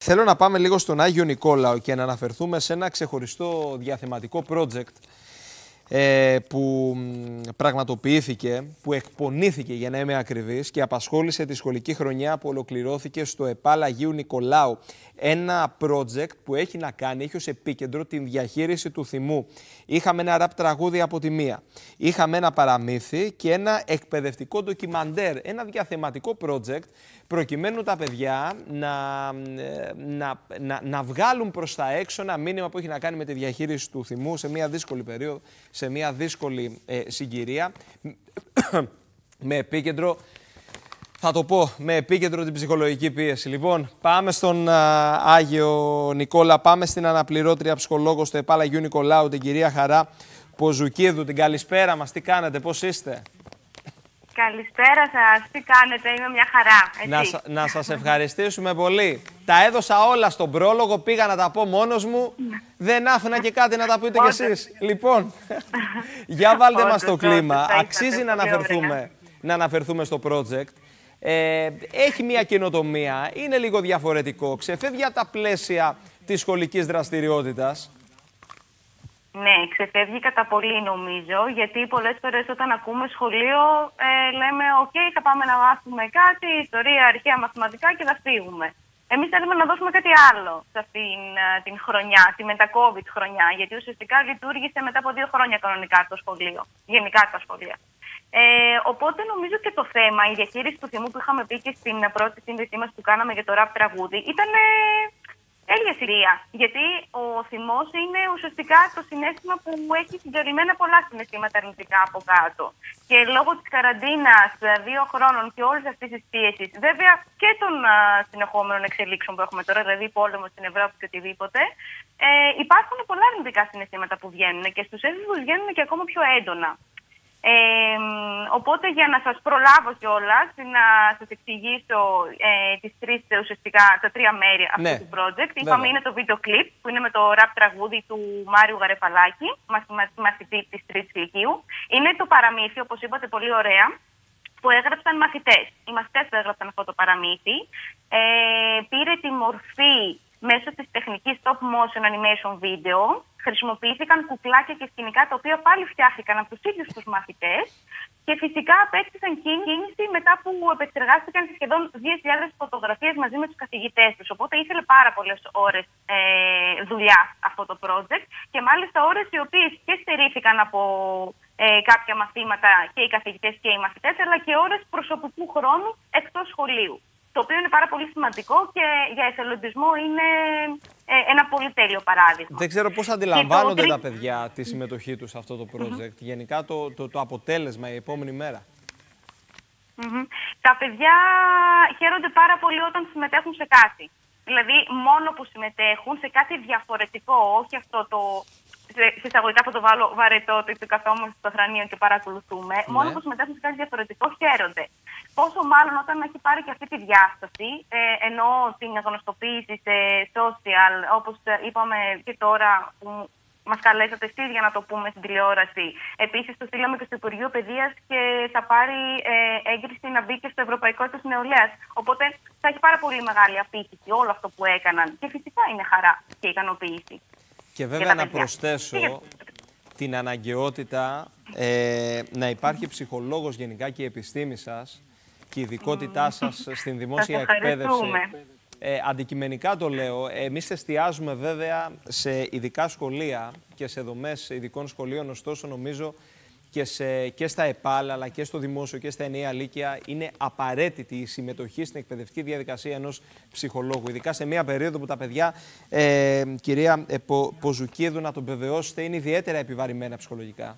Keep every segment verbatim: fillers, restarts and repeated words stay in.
Θέλω να πάμε λίγο στον Άγιο Νικόλαο και να αναφερθούμε σε ένα ξεχωριστό διαθεματικό project ε, που πραγματοποιήθηκε, που εκπονήθηκε για να είμαι ακριβής και απασχόλησε τη σχολική χρονιά που ολοκληρώθηκε στο ΕΠΑΛ Αγίου Νικολάου. Ένα project που έχει να κάνει, έχει ως επίκεντρο την διαχείριση του θυμού. Είχαμε ένα ραπ τραγούδι από τη μία, είχαμε ένα παραμύθι και ένα εκπαιδευτικό ντοκιμαντέρ, ένα διαθεματικό project προκειμένου τα παιδιά να, να, να, να βγάλουν προς τα έξω ένα μήνυμα που έχει να κάνει με τη διαχείριση του θυμού σε μια δύσκολη περίοδο, σε μια δύσκολη ε, συγκυρία, με επίκεντρο, θα το πω, με επίκεντρο την ψυχολογική πίεση. Λοιπόν, πάμε στον α, Άγιο Νικόλα, πάμε στην αναπληρώτρια ψυχολόγο στο ΕΠΑΛ Αγίου Νικολάου, την κυρία Χαρά Ποζουκίδου. Την καλησπέρα μας, τι κάνετε, πώς είστε? Καλησπέρα σας, τι κάνετε, είμαι μια χαρά. Να, να σας ευχαριστήσουμε πολύ. Τα έδωσα όλα στον πρόλογο, πήγα να τα πω μόνος μου, δεν άφηνα και κάτι να τα πείτε κι εσείς. Λοιπόν, για βάλτε όντως, μας το κλίμα, όντως, αξίζει να αναφερθούμε, να αναφερθούμε στο project. Ε, έχει μια καινοτομία, είναι λίγο διαφορετικό, ξεφεύγει από τα πλαίσια της σχολικής δραστηριότητας. Ναι, ξεφεύγει κατά πολύ νομίζω, γιατί πολλές φορές όταν ακούμε σχολείο ε, λέμε «ΟΚ, θα πάμε να μάθουμε κάτι, ιστορία, αρχαία, μαθηματικά και θα φύγουμε». Εμείς θέλουμε να δώσουμε κάτι άλλο σε αυτήν την χρονιά, τη μετα-COVID χρονιά, γιατί ουσιαστικά λειτουργήσε μετά από δύο χρόνια κανονικά το σχολείο, γενικά τα σχολεία. Ε, οπότε νομίζω και το θέμα, η διαχείριση του θυμού που είχαμε πει και στην πρώτη σύνδεσή μας που κάναμε για το ραπ τραγούδι, ήταν τέλεια σειρία. Γιατί ο θυμός είναι ουσιαστικά το συναίσθημα που έχει συγκαλυμμένα πολλά συναισθήματα αρνητικά από κάτω. Και λόγω της καραντίνας δύο χρόνων και όλης αυτής της πίεσης, βέβαια και των α, συνεχόμενων εξελίξεων που έχουμε τώρα, δηλαδή πόλεμο στην Ευρώπη και οτιδήποτε, ε, υπάρχουν πολλά αρνητικά συναισθήματα που βγαίνουν και στους έφηβους βγαίνουν και ακόμα πιο έντονα. Ε, οπότε για να σας προλάβω κιόλας, να σας εξηγήσω ε, τις τρεις, ουσιαστικά, τα τρία μέρη αυτού ναι, του project. Είπαμε είναι το βίντεο κλιπ που είναι με το ραπ τραγούδι του Μάριου Γαρεφαλάκη, μαθητή της τρίτης λυκείου. Είναι το παραμύθι, όπως είπατε πολύ ωραία, που έγραψαν μαθητές. Οι μαθητές που έγραψαν αυτό το παραμύθι. Ε, πήρε τη μορφή μέσω της τεχνικής stop motion animation video. Χρησιμοποιήθηκαν κουκλάκια και σκηνικά τα οποία πάλι φτιάχτηκαν από τους ίδιους τους μαθητές και φυσικά απέκτησαν κίνηση μετά που επεξεργάστηκαν σχεδόν δύο χιλιάδες φωτογραφίες μαζί με τους καθηγητές τους. Οπότε ήθελε πάρα πολλές ώρες ε, δουλειά αυτό το project και μάλιστα ώρες οι οποίες και στερήθηκαν από ε, κάποια μαθήματα και οι καθηγητές και οι μαθητές, αλλά και ώρες προσωπικού χρόνου εκτός σχολείου. Το οποίο είναι πάρα πολύ σημαντικό και για εθελοντισμό είναι ε, ένα πολύ τέλειο παράδειγμα. Δεν ξέρω πώς αντιλαμβάνονται το... τα παιδιά τη συμμετοχή τους σε αυτό το project. Mm-hmm. Γενικά το, το, το αποτέλεσμα η επόμενη μέρα. Mm-hmm. Τα παιδιά χαίρονται πάρα πολύ όταν συμμετέχουν σε κάτι. Δηλαδή μόνο που συμμετέχουν σε κάτι διαφορετικό, όχι αυτό το... σε εισαγωγικά θα το βάλω βαρετό, το καθόμαστε στο θρανείο και παρακολουθούμε. Ναι. Μόνο που συμμετέχουν σε κάτι διαφορετικό χαίρονται. Πόσο μάλλον όταν έχει πάρει και αυτή τη διάσταση, ε, ενώ την γνωστοποίηση σε social, όπως είπαμε και τώρα που μας καλέσατε εσείς για να το πούμε στην τηλεόραση. Επίσης το στείλαμε και στο Υπουργείο Παιδείας και θα πάρει ε, έγκριση να μπει και στο Ευρωπαϊκό Έτος Νεολαίας. Οπότε θα έχει πάρα πολύ μεγάλη απήχηση όλο αυτό που έκαναν και φυσικά είναι χαρά και ικανοποίηση. Και βέβαια να προσθέσω την αναγκαιότητα ε, να υπάρχει ψυχολόγος γενικά και η επιστήμη σας και η ειδικότητά σας στην δημόσια εκπαίδευση. Ε, αντικειμενικά το λέω, εμείς εστιάζουμε βέβαια σε ειδικά σχολεία και σε δομές ειδικών σχολείων, ωστόσο νομίζω και, σε, και στα ΕΠΑΛ αλλά και στο δημόσιο και στα ενιαία λύκεια είναι απαραίτητη η συμμετοχή στην εκπαιδευτική διαδικασία ενός ψυχολόγου. Ειδικά σε μια περίοδο που τα παιδιά, ε, κυρία ε, Πο, Ποζουκίδου, να τον βεβαιώσετε, είναι ιδιαίτερα επιβαρημένα ψυχολογικά.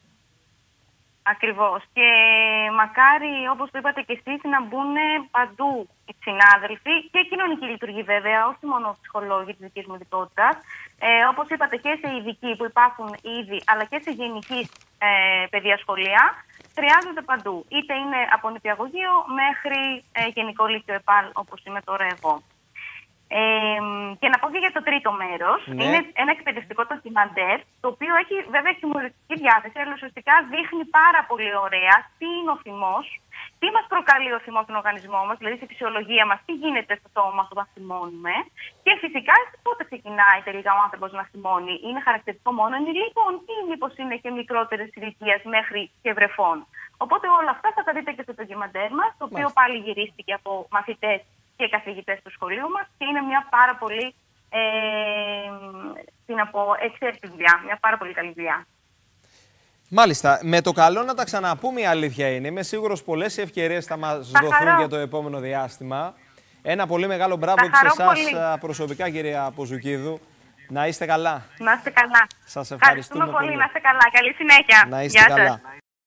Ακριβώς. Και μακάρι, όπως το είπατε και εσείς, να μπουν παντού οι συνάδελφοι και οι κοινωνικοί λειτουργοί βέβαια, όχι μόνο ψυχολόγοι της δικής μου ειδικότητας. Ε, όπως είπατε και σε ειδικοί που υπάρχουν ήδη, αλλά και σε γενική ε, παιδεία σχολεία, χρειάζονται παντού. Είτε είναι από νηπιαγωγείο μέχρι ε, γενικό λύκειο ΕΠΑΛ, όπως είμαι τώρα εγώ. Ε, και να πω και για το τρίτο μέρος. Ναι. Είναι ένα εκπαιδευτικό ντοκιμαντέρ, το οποίο έχει βέβαια χιουμοριστική διάθεση, αλλά ουσιαστικά δείχνει πάρα πολύ ωραία τι είναι ο θυμός τι μας προκαλεί ο θυμός στον οργανισμό μας, δηλαδή στη φυσιολογία μας, τι γίνεται στο σώμα μας όταν θυμώνουμε. Και φυσικά πότε ξεκινάει τελικά ο άνθρωπος να θυμώνει. Είναι χαρακτηριστικό μόνο ενηλίκων ή μήπως είναι και μικρότερες ηλικίας μέχρι και βρεφών. Οπότε όλα αυτά θα τα δείτε και στο ντοκιμαντέρ μας, το οποίο πάλι γυρίστηκε από μαθητές και καθηγητές του σχολείου μας και είναι μια πάρα πολύ ε, τι να πω, εξαίρετη δουλειά, μια πάρα πολύ καλή δουλειά. Μάλιστα. Με το καλό να τα ξαναπούμε, η αλήθεια είναι. Είμαι σίγουρος πολλές ευκαιρίες θα μας θα δοθούν χαρώ. για το επόμενο διάστημα. Ένα πολύ μεγάλο μπράβο και σε εσάς προσωπικά, κυρία Ποζουκίδου. Να είστε καλά. Να είστε καλά. Σας ευχαριστούμε πολύ. πολύ. Να είστε καλά. Καλή συνέχεια. Να είστε Γεια καλά. σας.